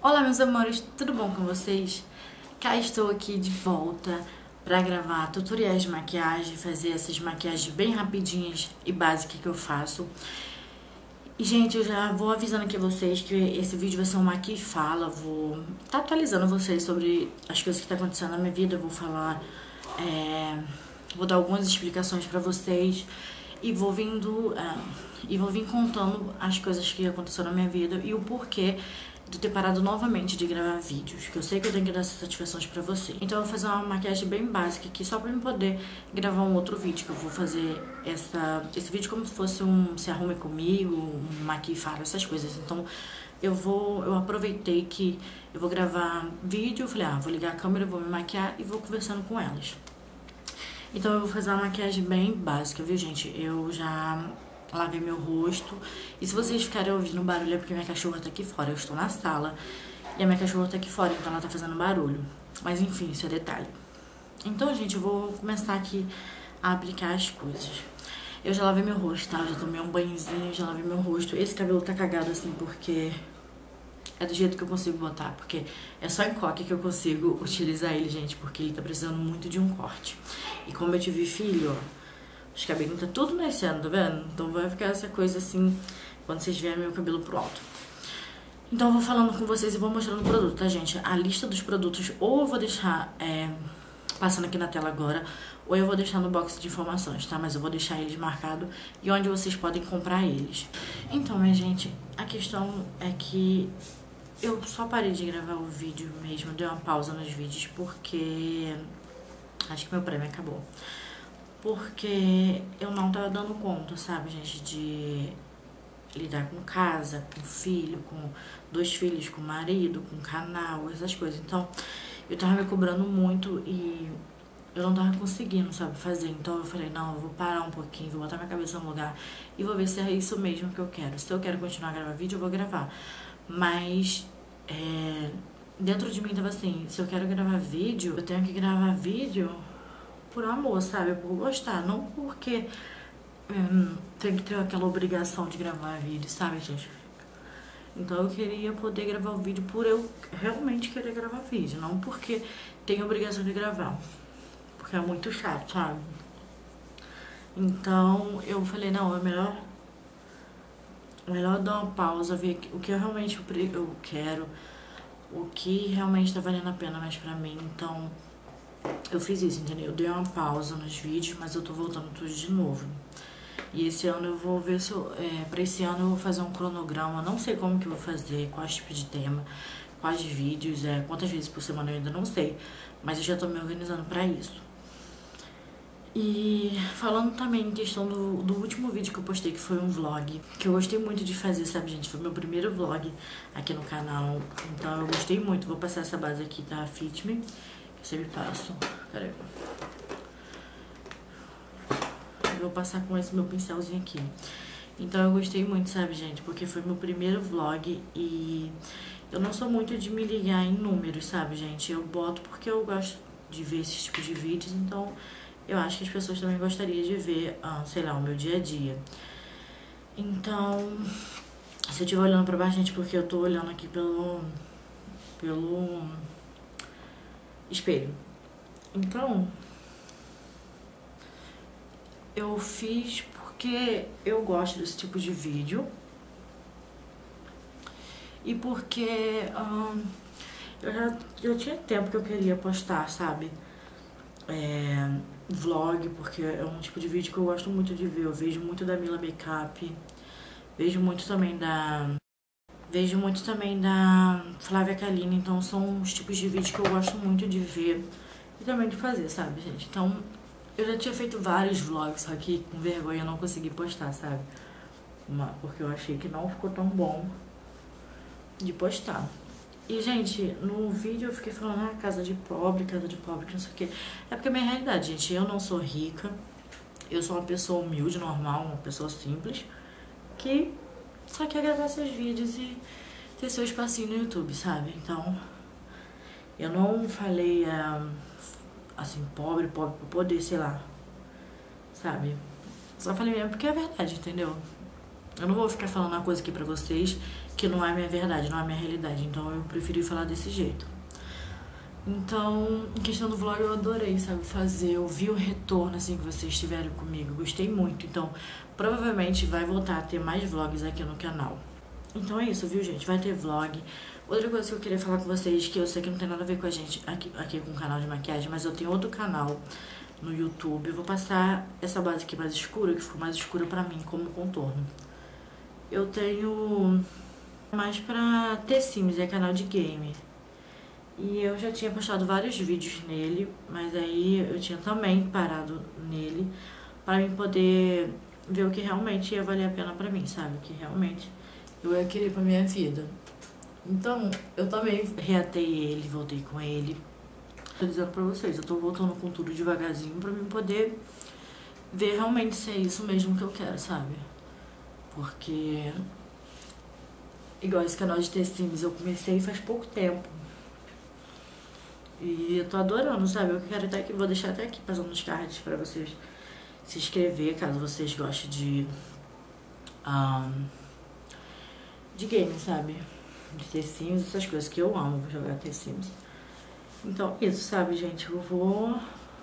Olá, meus amores, tudo bom com vocês? Cá estou aqui de volta para gravar tutoriais de maquiagem, fazer essas maquiagens bem rapidinhas e básicas que eu faço. E, gente, eu já vou avisando aqui a vocês que esse vídeo vai ser um aqui e fala, vou estar atualizando vocês sobre as coisas que estão acontecendo na minha vida, vou falar, vou dar algumas explicações para vocês e vou vir contando as coisas que aconteceram na minha vida e o porquê de ter parado novamente de gravar vídeos, que eu sei que eu tenho que dar essas satisfações pra você. Então eu vou fazer uma maquiagem bem básica aqui, só pra eu poder gravar um outro vídeo, que eu vou fazer esse vídeo como se fosse um Se Arrume Comigo, um Maquie e Fala, essas coisas. Então eu aproveitei que eu vou gravar vídeo, eu falei, vou ligar a câmera, vou me maquiar e vou conversando com elas. Então eu vou fazer uma maquiagem bem básica, viu, gente? Eu já lavei meu rosto. E se vocês ficarem ouvindo barulho é porque minha cachorra tá aqui fora. Eu estou na sala e a minha cachorra tá aqui fora, então ela tá fazendo barulho. Mas enfim, isso é detalhe. Então, gente, eu vou começar aqui a aplicar as coisas. Eu já lavei meu rosto, tá? Eu já tomei um banhozinho, já lavei meu rosto. Esse cabelo tá cagado assim porque é do jeito que eu consigo botar, porque é só em coque que eu consigo utilizar ele, gente, porque ele tá precisando muito de um corte. E como eu tive filho, ó, os cabelinhos tá tudo nascendo, tá vendo? Então vai ficar essa coisa assim, quando vocês verem meu cabelo pro alto. Então eu vou falando com vocês e vou mostrando o produto, tá, gente? A lista dos produtos ou eu vou deixar passando aqui na tela agora, ou eu vou deixar no box de informações, tá? Mas eu vou deixar eles marcados e onde vocês podem comprar eles. Então, minha gente, a questão é que eu só parei de gravar o vídeo mesmo, dei uma pausa nos vídeos porque acho que meu prêmio acabou. Porque eu não tava dando conta, sabe, gente, de lidar com casa, com filho, com 2 filhos, com marido, com canal, essas coisas. Então, eu tava me cobrando muito e eu não tava conseguindo, sabe, fazer. Então, eu falei, não, eu vou parar um pouquinho, vou botar minha cabeça no lugar e vou ver se é isso mesmo que eu quero. Se eu quero continuar a gravar vídeo, eu vou gravar. Mas, dentro de mim tava assim, se eu quero gravar vídeo, eu tenho que gravar vídeo por amor, sabe? Por gostar, não porque tem que ter aquela obrigação de gravar vídeo, sabe, gente? Então eu queria poder gravar o vídeo por eu realmente querer gravar vídeo, não porque tenho obrigação de gravar. Porque é muito chato, sabe? Então eu falei, não, é melhor dar uma pausa, ver o que eu realmente eu quero, o que realmente tá valendo a pena mais pra mim. Então eu fiz isso, entendeu? Eu dei uma pausa nos vídeos, mas eu tô voltando tudo de novo. E esse ano eu vou ver se pra esse ano eu vou fazer um cronograma. Não sei como que eu vou fazer, quais tipos de tema, quais vídeos, quantas vezes por semana eu ainda não sei. Mas eu já tô me organizando pra isso. E falando também em questão do último vídeo que eu postei, que foi um vlog, que eu gostei muito de fazer, sabe, gente? Foi meu primeiro vlog aqui no canal. Então eu gostei muito. Vou passar essa base aqui, tá? Fit Me. Que eu sempre passo. Peraí. Eu vou passar com esse meu pincelzinho aqui. Então eu gostei muito, sabe, gente? Porque foi meu primeiro vlog e eu não sou muito de me ligar em números, sabe, gente? Eu boto porque eu gosto de ver esses tipos de vídeos, então eu acho que as pessoas também gostariam de ver, sei lá, o meu dia a dia. Então, se eu estiver olhando pra baixo, gente, porque eu tô olhando aqui pelo espelho. Então, eu fiz porque eu gosto desse tipo de vídeo e porque eu tinha tempo que eu queria postar, sabe? Vlog, porque é um tipo de vídeo que eu gosto muito de ver. Eu vejo muito da Mila Makeup, vejo muito também da Flávia Kalina, então são os tipos de vídeo que eu gosto muito de ver e também de fazer, sabe, gente? Então, eu já tinha feito vários vlogs, só que com vergonha eu não consegui postar, sabe? Porque eu achei que não ficou tão bom de postar. E, gente, no vídeo eu fiquei falando, casa de pobre, que não sei o quê. É porque a minha realidade, gente, eu não sou rica, eu sou uma pessoa humilde, normal, uma pessoa simples, que só quer gravar seus vídeos e ter seu espacinho no YouTube, sabe? Então, eu não falei, assim, pobre, pra poder, sei lá, sabe? Só falei mesmo porque é verdade, entendeu? Eu não vou ficar falando uma coisa aqui pra vocês que não é minha verdade, não é minha realidade. Então eu preferi falar desse jeito. Então, em questão do vlog, eu adorei, sabe, fazer. Eu vi o retorno, assim, que vocês tiveram comigo. Gostei muito. Então, provavelmente vai voltar a ter mais vlogs aqui no canal. Então é isso, viu, gente? Vai ter vlog. Outra coisa que eu queria falar com vocês, que eu sei que não tem nada a ver com a gente aqui com o canal de maquiagem, mas eu tenho outro canal no YouTube. Eu vou passar essa base aqui mais escura, que ficou mais escura pra mim, como contorno. Eu tenho mais pra The Sims, é canal de game. E eu já tinha postado vários vídeos nele, mas aí eu tinha também parado nele para mim poder ver o que realmente ia valer a pena pra mim, sabe? O que realmente eu ia querer pra minha vida. Então, eu também reatei ele, voltei com ele. Tô dizendo pra vocês, eu tô voltando com tudo devagarzinho pra mim poder ver realmente se é isso mesmo que eu quero, sabe? Porque, igual esse canal de The Sims, eu comecei faz pouco tempo. E eu tô adorando, sabe? Eu quero até que vou deixar até aqui passando nos cards pra vocês se inscrever, caso vocês gostem de game, sabe? De The Sims, essas coisas que eu amo jogar The Sims. Então, isso, sabe, gente? Eu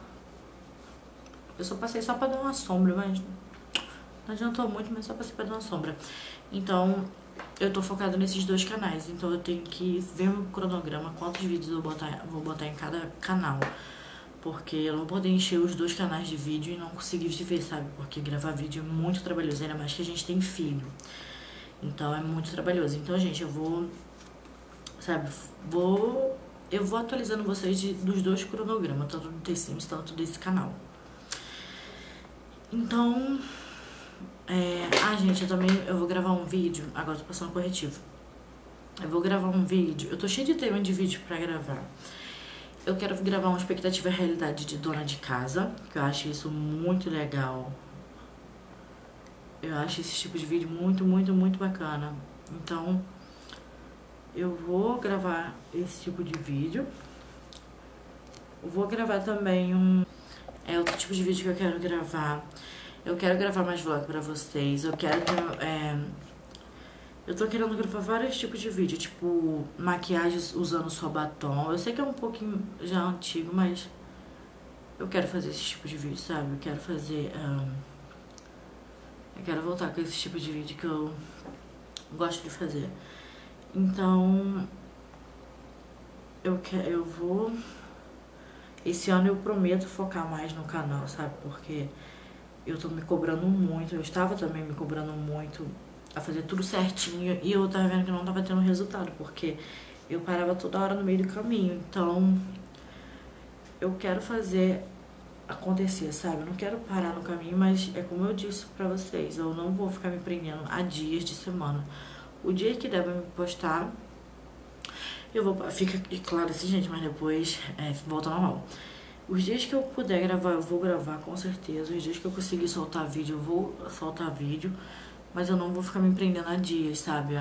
só passei só pra dar uma sombra, mas não adiantou muito, mas só passei pra dar uma sombra. Então, eu tô focado nesses dois canais, então eu tenho que ver o cronograma, quantos vídeos eu vou botar em cada canal. Porque eu não vou poder encher os dois canais de vídeo e não conseguir ver, sabe? Porque gravar vídeo é muito trabalhoso, ainda mais que a gente tem filho. Então é muito trabalhoso. Então, gente, eu vou, sabe, eu vou atualizando vocês dos dois cronogramas, tanto do The Sims, tanto desse canal. Então, gente, eu vou gravar um vídeo, agora eu tô passando corretivo. Eu vou gravar um vídeo, eu tô cheia de tema de vídeo pra gravar. Eu quero gravar uma expectativa e realidade de dona de casa, que eu acho isso muito legal. Eu acho esse tipo de vídeo muito, muito, muito bacana. Então, eu vou gravar esse tipo de vídeo. Eu vou gravar também outro tipo de vídeo que eu quero gravar. Eu quero gravar mais vlog pra vocês. Eu tô querendo gravar vários tipos de vídeo, tipo maquiagens usando só batom. Eu sei que é um pouquinho já antigo, mas eu quero fazer esse tipo de vídeo, sabe? Eu quero fazer... eu quero voltar com esse tipo de vídeo que eu gosto de fazer. Então, eu vou... Esse ano eu prometo focar mais no canal, sabe? Porque eu tô me cobrando muito, eu estava também me cobrando muito a fazer tudo certinho e eu tava vendo que não tava tendo resultado, porque eu parava toda hora no meio do caminho. Então, eu quero fazer acontecer, sabe? Eu não quero parar no caminho, mas é como eu disse pra vocês, eu não vou ficar me prendendo a dias de semana. O dia que der pra me postar, eu vou... Fica claro assim, gente, mas depois volta ao normal. Os dias que eu puder gravar, eu vou gravar, com certeza. Os dias que eu conseguir soltar vídeo, eu vou soltar vídeo. Mas eu não vou ficar me prendendo a dias, sabe?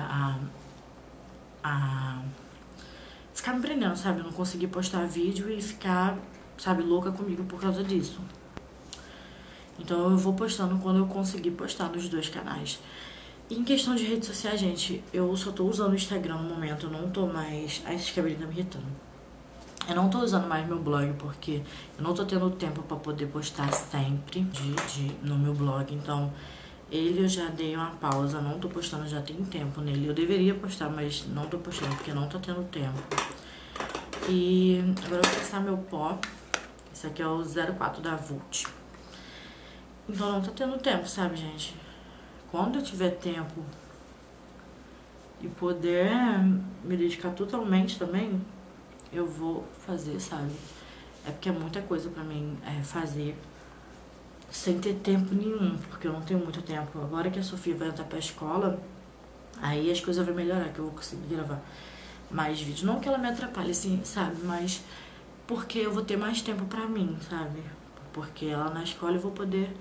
Ficar me prendendo, sabe? Eu não conseguir postar vídeo e ficar, sabe, louca comigo por causa disso. Então eu vou postando quando eu conseguir postar nos dois canais. E em questão de redes sociais, gente, eu só tô usando o Instagram no momento. Eu não tô mais... Ai, esses cabelinhos tá me irritando. Eu não tô usando mais meu blog porque eu não tô tendo tempo pra poder postar sempre no meu blog. Então, eu já dei uma pausa, não tô postando já tem tempo nele. Eu deveria postar, mas não tô postando porque não tô tendo tempo. E agora eu vou testar meu pó. Esse aqui é o 04 da Vult. Então não tô tendo tempo, sabe, gente? Quando eu tiver tempo e poder me dedicar totalmente também, eu vou fazer, sabe? É porque é muita coisa pra mim fazer sem ter tempo nenhum, porque eu não tenho muito tempo. Agora que a Sofia vai entrar pra escola, aí as coisas vão melhorar, que eu vou conseguir gravar mais vídeos. Não que ela me atrapalhe, assim, sabe? Mas porque eu vou ter mais tempo pra mim, sabe? Porque ela na escola eu vou poder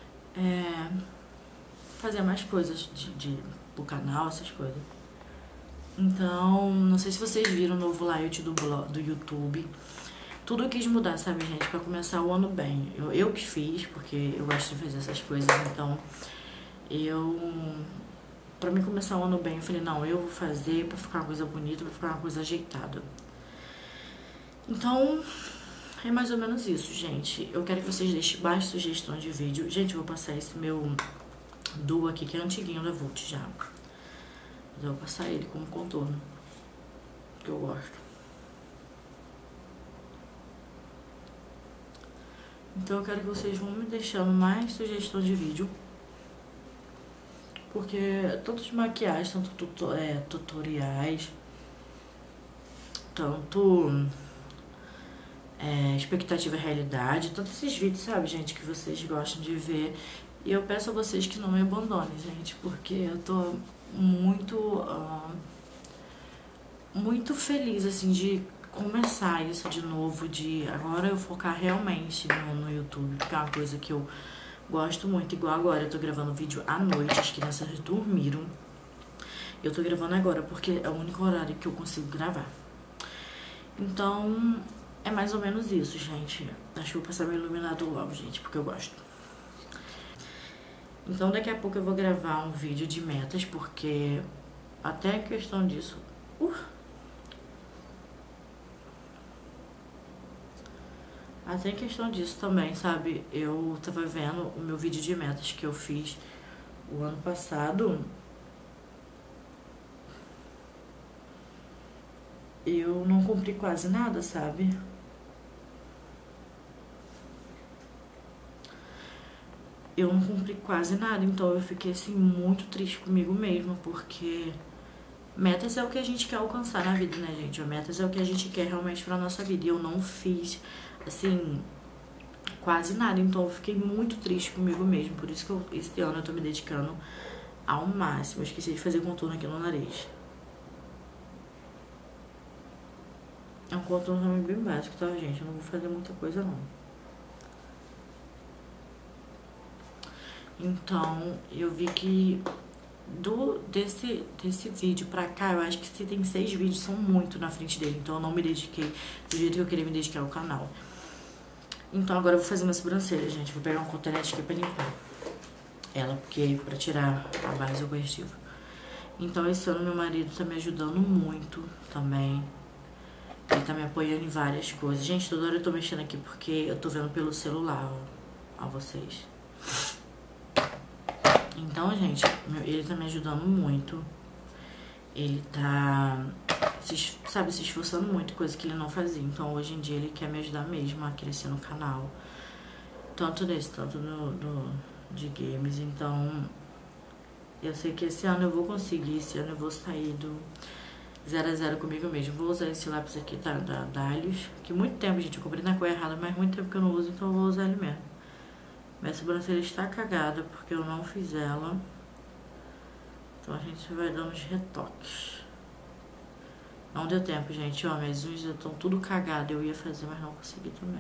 fazer mais coisas do canal, essas coisas. Então, não sei se vocês viram o novo layout do YouTube. Tudo eu quis mudar, sabe, gente? Pra começar o ano bem. Eu que fiz, porque eu gosto de fazer essas coisas. Então, eu pra mim começar o ano bem, eu falei, não, eu vou fazer pra ficar uma coisa bonita, pra ficar uma coisa ajeitada. Então, é mais ou menos isso, gente. Eu quero que vocês deixem mais sugestões de vídeo. Gente, eu vou passar esse meu duo aqui, que é antiguinho da Vult já. Mas eu vou passar ele como contorno, que eu gosto. Então eu quero que vocês vão me deixando mais sugestões de vídeo. Porque tanto de maquiagem, tanto tutoriais, tanto expectativa e realidade, tanto esses vídeos, sabe, gente, que vocês gostam de ver. E eu peço a vocês que não me abandonem, gente, porque eu tô muito feliz, assim, de começar isso de novo, de agora eu focar realmente no YouTube, porque é uma coisa que eu gosto muito. Igual agora, eu tô gravando vídeo à noite, as crianças dormiram. Eu tô gravando agora porque é o único horário que eu consigo gravar. Então, é mais ou menos isso, gente. Acho que vou passar meu iluminador logo, gente, porque eu gosto. Então, daqui a pouco eu vou gravar um vídeo de metas, porque até a questão disso... Até em questão disso também, sabe? Eu tava vendo o meu vídeo de metas que eu fiz o ano passado. Eu não cumpri quase nada, sabe? Eu não cumpri quase nada, então eu fiquei assim muito triste comigo mesma, porque metas é o que a gente quer alcançar na vida, né, gente? Metas é o que a gente quer realmente pra nossa vida. E eu não fiz, assim, quase nada, então eu fiquei muito triste comigo mesmo. Por isso que esse ano eu tô me dedicando ao máximo. Eu esqueci de fazer contorno aqui no nariz. É um contorno também bem básico, tá, gente? Eu não vou fazer muita coisa, não. Então, eu vi que desse vídeo pra cá, eu acho que se tem 6 vídeos, são muito na frente dele. Então, eu não me dediquei do jeito que eu queria me dedicar ao canal. Então, agora eu vou fazer minha sobrancelha, gente. Vou pegar um cotonete aqui pra limpar ela, porque pra tirar a base do corretivo. Então, esse ano meu marido tá me ajudando muito também. Ele tá me apoiando em várias coisas. Gente, toda hora eu tô mexendo aqui porque eu tô vendo pelo celular, ó, a vocês. Então, gente, ele tá me ajudando muito. Ele tá, se esforçando muito, coisa que ele não fazia. Então, hoje em dia, ele quer me ajudar mesmo a crescer no canal. Tanto nesse, tanto de games. Então, eu sei que esse ano eu vou conseguir. Esse ano eu vou sair do 0 a 0 comigo mesmo. Vou usar esse lápis aqui da Dalios, que muito tempo, gente, eu comprei na cor errada, mas muito tempo que eu não uso, então eu vou usar ele mesmo. Minha sobrancelha está cagada porque eu não fiz ela. Então a gente vai dando os retoques. Não deu tempo, gente. Ó, minhas unhas já estão tudo cagadas. Eu ia fazer, mas não consegui também.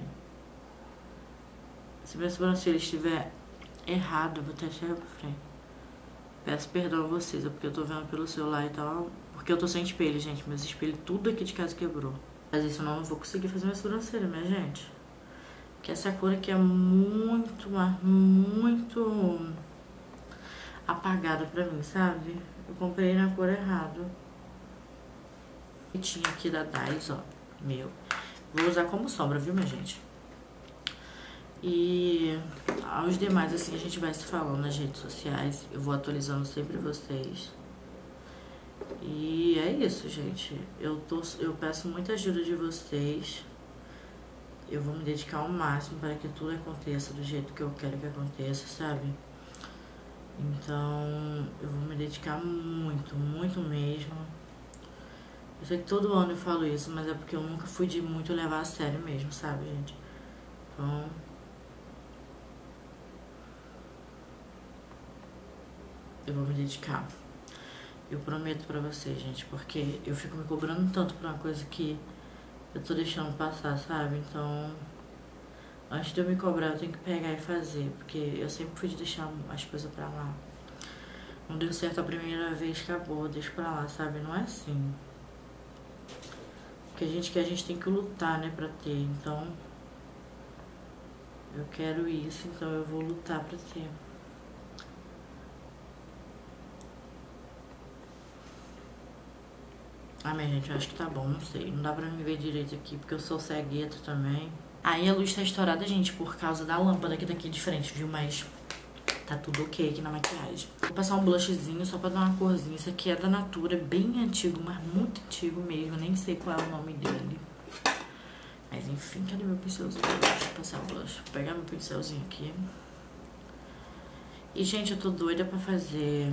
Se minha sobrancelha estiver errada, eu vou até chegar pra frente. Peço perdão a vocês, é porque eu tô vendo pelo celular e tal. Porque eu tô sem espelho, gente. Meus espelhos tudo aqui de casa quebrou. Mas isso não, eu vou conseguir fazer minha sobrancelha, minha gente. Que essa cor aqui é muito apagada pra mim, sabe? Eu comprei na cor errada. Tinha aqui da Dais, ó, meu. Vou usar como sombra, viu, minha gente? E aos demais, assim, a gente vai se falando nas redes sociais. Eu vou atualizando sempre vocês. E é isso, gente. Eu peço muita ajuda de vocês. Eu vou me dedicar ao máximo para que tudo aconteça do jeito que eu quero que aconteça, sabe? Então, eu vou me dedicar muito mesmo. Eu sei que todo ano eu falo isso, mas é porque eu nunca fui de muito levar a sério mesmo, sabe, gente? Então, eu vou me dedicar. Eu prometo pra vocês, gente, porque eu fico me cobrando tanto por uma coisa que eu tô deixando passar, sabe? Então, antes de eu me cobrar, eu tenho que pegar e fazer, porque eu sempre fui de deixar as coisas pra lá. Não deu certo a primeira vez, acabou, deixa pra lá, sabe? Não é assim. Porque a gente tem que lutar, né, pra ter. Então, eu quero isso, então eu vou lutar pra ter. Ah, minha gente, eu acho que tá bom, não sei. Não dá pra me ver direito aqui, porque eu sou cegueta também. Aí a luz tá estourada, gente, por causa da lâmpada que tá aqui de frente, viu? Mas tá tudo ok aqui na maquiagem. Vou passar um blushzinho só pra dar uma corzinha. Isso aqui é da Natura, bem antigo, mas muito antigo mesmo. Eu nem sei qual é o nome dele. Mas enfim, cadê meu pincelzinho? Deixa eu passar o blush. Vou pegar meu pincelzinho aqui. E, gente, eu tô doida pra fazer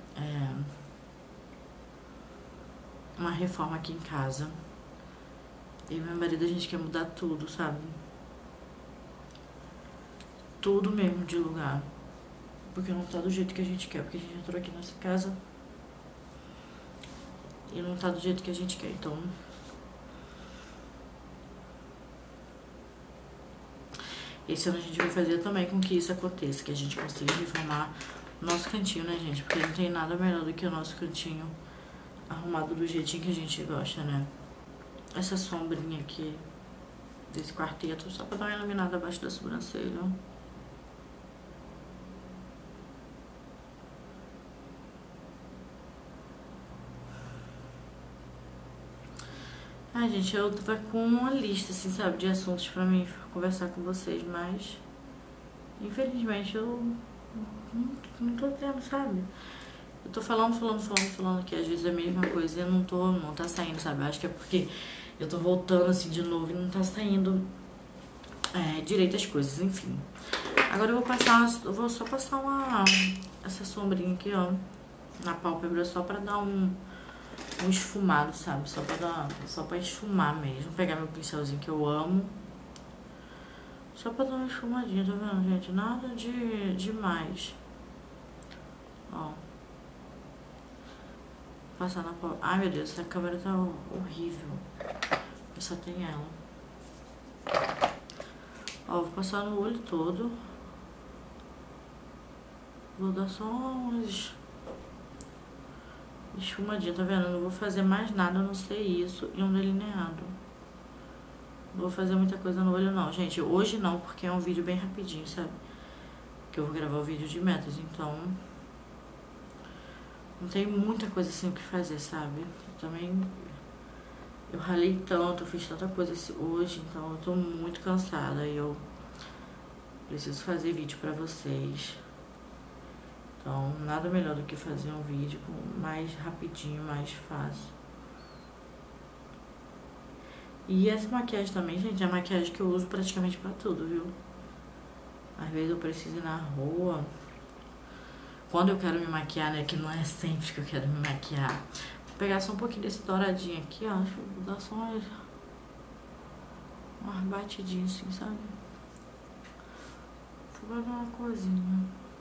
uma reforma aqui em casa. E meu marido, a gente quer mudar tudo, sabe? Tudo mesmo de lugar. Porque não tá do jeito que a gente quer. Porque a gente entrou aqui nessa casa e não tá do jeito que a gente quer. Então, esse ano a gente vai fazer também com que isso aconteça. Que a gente consiga reformar o nosso cantinho, né, gente? Porque não tem nada melhor do que o nosso cantinho arrumado do jeitinho que a gente gosta, né? Essa sombrinha aqui desse quarteto, só pra dar uma iluminada abaixo da sobrancelha. Ai, gente, eu tô com uma lista, assim, sabe, de assuntos pra mim conversar com vocês, mas infelizmente eu não tô tendo, sabe? Eu tô falando que às vezes é a mesma coisa e eu não tá saindo, sabe? Eu acho que é porque eu tô voltando assim de novo e não tá saindo direito as coisas, enfim. Agora eu vou só passar essa sombrinha aqui, ó, na pálpebra, só pra dar um esfumado, sabe? Só pra esfumar mesmo. Vou pegar meu pincelzinho que eu amo. Só pra dar uma esfumadinha, tá vendo, gente? Nada demais. Ó. Passar na pálpebra. Ai, meu Deus, essa câmera tá horrível. Eu só tenho ela. Ó, vou passar no olho todo. Vou dar só umas esfumadinha, tá vendo? Eu não vou fazer mais nada, a não ser isso e um delineado. Não vou fazer muita coisa no olho, não, gente. Hoje não, porque é um vídeo bem rapidinho, sabe? Que eu vou gravar o vídeo de metas, então não tem muita coisa assim o que fazer, sabe? Eu ralei tanto, eu fiz tanta coisa hoje, então eu tô muito cansada e eu preciso fazer vídeo pra vocês. Então, nada melhor do que fazer um vídeo mais rapidinho, mais fácil. E essa maquiagem também, gente, é a maquiagem que eu uso praticamente pra tudo, viu? Às vezes eu preciso ir na rua. Quando eu quero me maquiar, né, que não é sempre que eu quero me maquiar. Vou pegar só um pouquinho desse douradinho aqui, ó. Deixa eu dar só umas batidinhas assim, sabe? Só pra dar uma coisinha.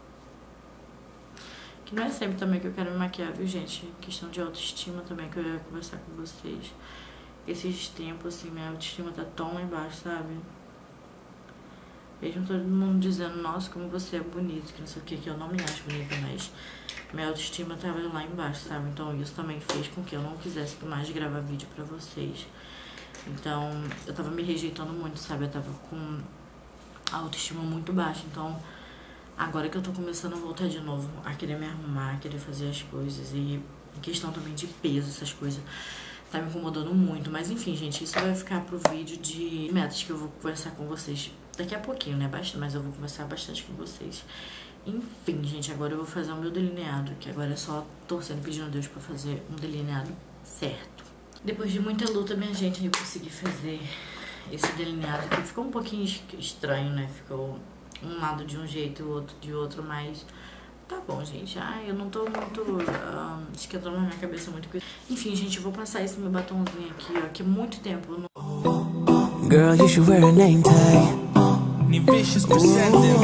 Que não é sempre também que eu quero me maquiar, viu, gente? Questão de autoestima também, que eu ia conversar com vocês. Esses tempos, assim, minha autoestima tá tão lá embaixo, sabe? Mesmo todo mundo dizendo, nossa, como você é bonita, que não sei o que eu não me acho bonita, mas minha autoestima tava lá embaixo, sabe? Então isso também fez com que eu não quisesse mais gravar vídeo pra vocês. Então, eu tava me rejeitando muito, sabe? Eu tava com a autoestima muito baixa, então agora que eu tô começando a voltar de novo a querer me arrumar, a querer fazer as coisas e em questão também de peso, essas coisas, tá me incomodando muito. Mas enfim, gente, isso vai ficar pro vídeo de metas que eu vou conversar com vocês daqui a pouquinho, né? Mas eu vou conversar bastante com vocês. Enfim, gente, agora eu vou fazer o meu delineado, que agora é só torcendo, pedindo a Deus pra fazer um delineado certo. Depois de muita luta, minha gente, eu consegui fazer esse delineado que ficou um pouquinho estranho, né? Ficou um lado de um jeito, o outro de outro, mas tá bom, gente. Ai, eu não tô muito esquentando na minha cabeça muito com isso. Enfim, gente, eu vou passar esse meu batomzinho aqui, ó, que há muito tempo eu não... Girl, you should wear a name tag. Vicious presenting.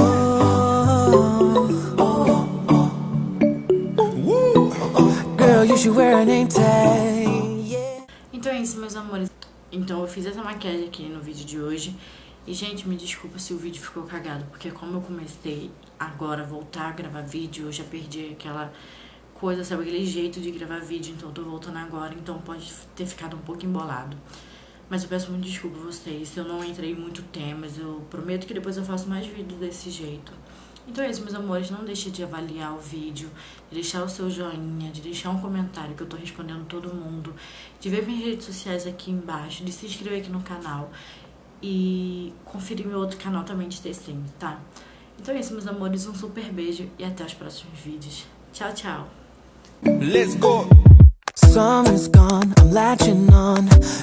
Girl, you should wear a name tag. Yeah. Então é isso, meus amores. Então eu fiz essa maquiagem aqui no vídeo de hoje. E, gente, me desculpa se o vídeo ficou cagado, porque como eu comecei agora a voltar a gravar vídeo, eu já perdi aquela coisa, sabe, aquele jeito de gravar vídeo, então eu tô voltando agora, então pode ter ficado um pouco embolado. Mas eu peço muito desculpa a vocês se eu não entrei em muito temas, eu prometo que depois eu faço mais vídeos desse jeito. Então é isso, meus amores, não deixe de avaliar o vídeo, de deixar o seu joinha, de deixar um comentário que eu tô respondendo todo mundo, de ver minhas redes sociais aqui embaixo, de se inscrever aqui no canal e conferir meu outro canal também de The Sims, tá? Então é isso, meus amores, um super beijo e até os próximos vídeos. Tchau, tchau! Let's go! Summer's gone, I'm latching on.